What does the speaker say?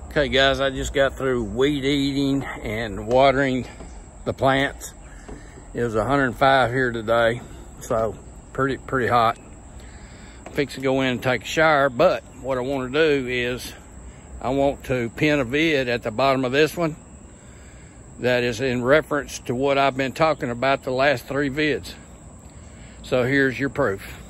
Okay guys, I just got through weed eating and watering the plants. It was 105 here today, so pretty hot. I'm fixing to go in and take a shower, but what I want to do is I want to pin a vid at the bottom of this one that is in reference to what I've been talking about the last 3 vids. So here's your proof.